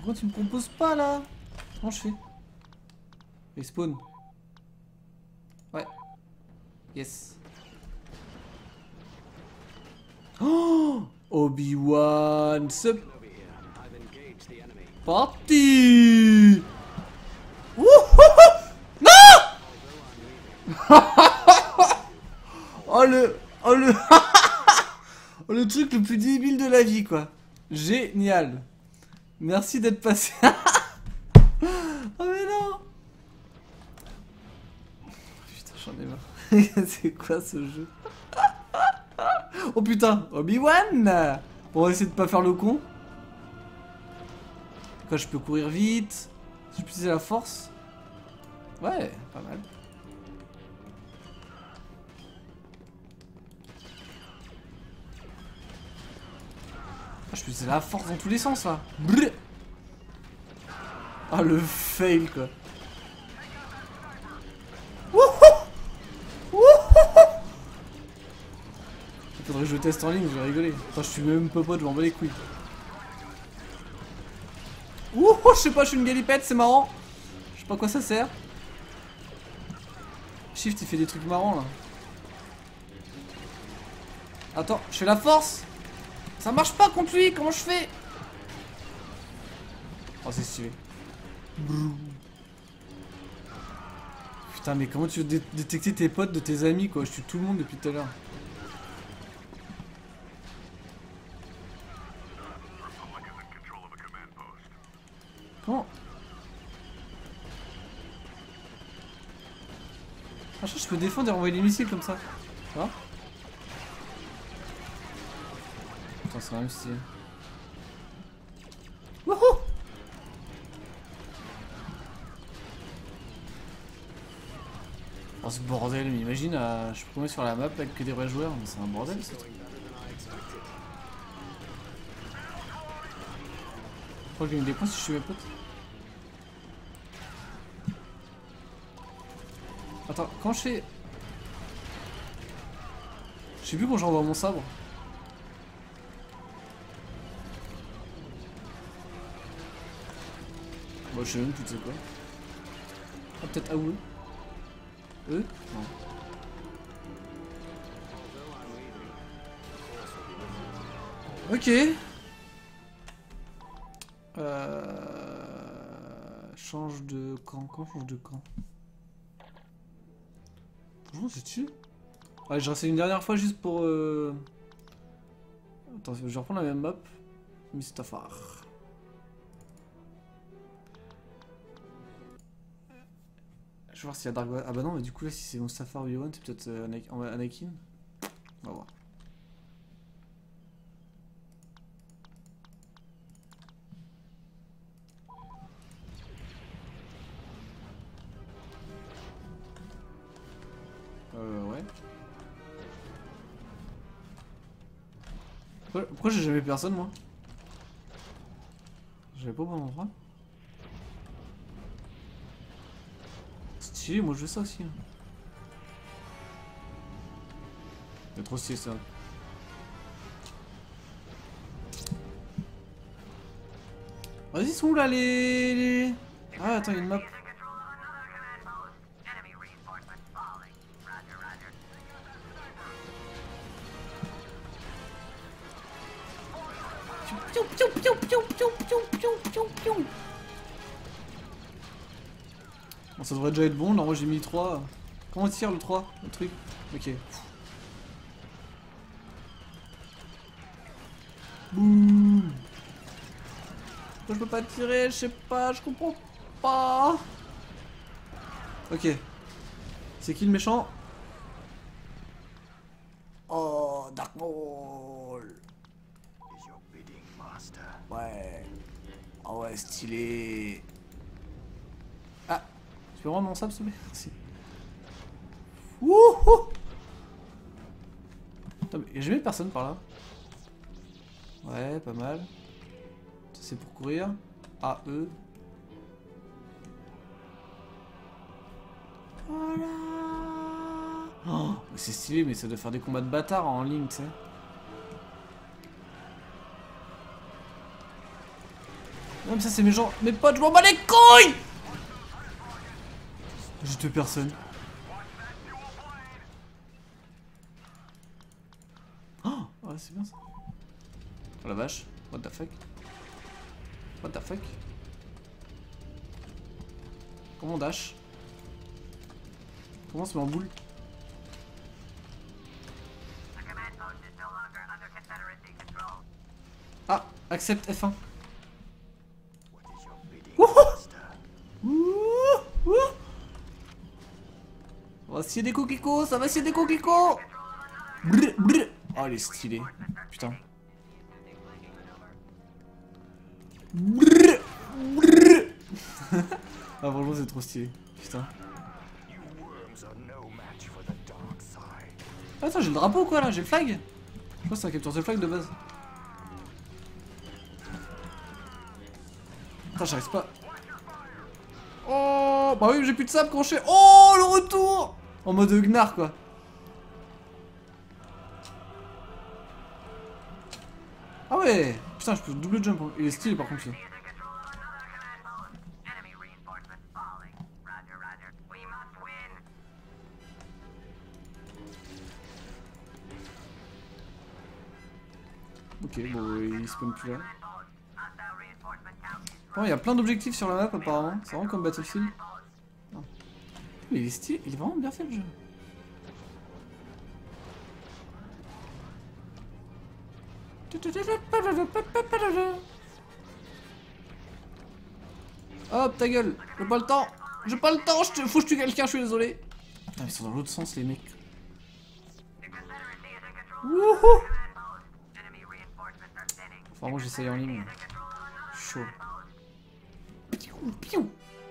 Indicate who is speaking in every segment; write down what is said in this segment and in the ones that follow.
Speaker 1: Pourquoi tu me proposes pas là? Comment je fais? Respawn. Ouais. Yes. Oh, Obi-Wan, c'est parti. Wouhou. Non. Oh le... Oh le... Oh, le truc le plus débile de la vie quoi. Génial. Merci d'être passé. Oh mais non. Putain j'en ai marre. C'est quoi ce jeu? Oh putain, Obi-Wan. On va essayer de pas faire le con. Quoi, je peux courir vite. Je peux utiliser la force. Ouais, pas mal. Ah, je peux utiliser la force dans tous les sens là. Brrr. Ah le fail quoi. Faudrait que je teste en ligne, je vais rigoler. Enfin, je suis même pas pote, je m'en bats les couilles. Ouh, je sais pas, je suis une galipette, c'est marrant. Je sais pas à quoi ça sert. Shift, il fait des trucs marrants là. Attends, je fais la force. Ça marche pas contre lui, comment je fais? Oh, c'est stylé. Putain, mais comment tu veux détecter tes potes de tes amis quoi? Je tue tout le monde depuis tout à l'heure. Comment? Ah, je peux défendre et renvoyer des missiles comme ça. Ah? Putain, c'est quand même stylé. Wouhou! Oh, ce bordel, mais imagine, je peux tomber sur la map avec que des vrais joueurs, mais c'est un bordel ce truc. Je crois que j'ai mis des points si je suis mes potes. Attends, comment je fais? Je sais plus quand j'envoie mon sabre. Bon, je sais même plus, tu sais quoi. Ah, peut-être AOE. Eux? Non. Ok. Change de camp. Comment change de camp? Franchement, c'est dessus. Ouais, je restais une dernière fois juste pour. Attends, je vais reprendre la même map. Mustafar. Je vais voir s'il y a Dark Vador. Ah bah non, mais du coup, là, si c'est Mustafar Obi-Wan, c'est peut-être Anakin. On va voir. Ouais. Pourquoi j'ai jamais personne, moi? J'avais pas au bon endroit. Stylé, moi je veux ça aussi. C'est trop stylé ça. Vas-y, ils sont où là les... Ah, attends, il y a une map. Bon, ça devrait déjà être bon, là moi j'ai mis 3. Comment on tire le 3? Le truc? Ok. Boum. Pourquoi je peux pas tirer? Je sais pas, je comprends pas. Ok. C'est qui le méchant? Oh, Dark Maul. Ouais. Oh ouais, stylé. Ah, tu peux rendre mon sable s'il te plaît? Merci. Wouhou. Putain, mais y'a jamais personne par là. Ouais, pas mal. Ça c'est pour courir. A, E. Voilà. Oh, c'est stylé, mais ça doit faire des combats de bâtards en ligne, tu sais. Non mais ça c'est mes gens, mes potes, je m'en bats les couilles. J'ai tué personne. Oh, ouais c'est bien ça. Oh la vache, what the fuck. What the fuck. Comment on dash? Comment on se met en boule? Ah, accepte F1. On va scier des coquelicots, ça va scier des coquelicots. Brr, brr. Oh, il est stylé. Putain. Brr, brr. Ah, franchement, c'est trop stylé. Putain. Ah, attends, j'ai le drapeau ou quoi là? J'ai le flag? Je crois que c'est un capture de flag de base. Attends, j'arrive pas. Oh, bah oui, j'ai plus de sable quand je fais. Oh, le retour! En mode Gnar quoi. Ah ouais! Putain, je peux double jump. Il est stylé par contre. Là. Ok, bon, il spawn plus là. Bon, il y a plein d'objectifs sur la map apparemment. C'est vraiment comme Battlefield. Non. Il est stylé, il est vraiment bien fait le jeu. Hop, ta gueule! J'ai pas le temps! J'ai pas le temps! Faut que je tue quelqu'un, je suis désolé! Putain, ils sont dans l'autre sens, les mecs. Wouhou! Enfin, moi j'essaye en ligne. Chaud. Piou, piou.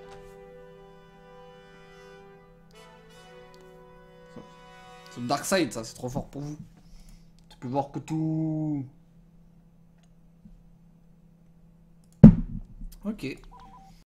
Speaker 1: C'est le Dark Side, ça, c'est trop fort pour vous. Tu peux voir que tout. Ok.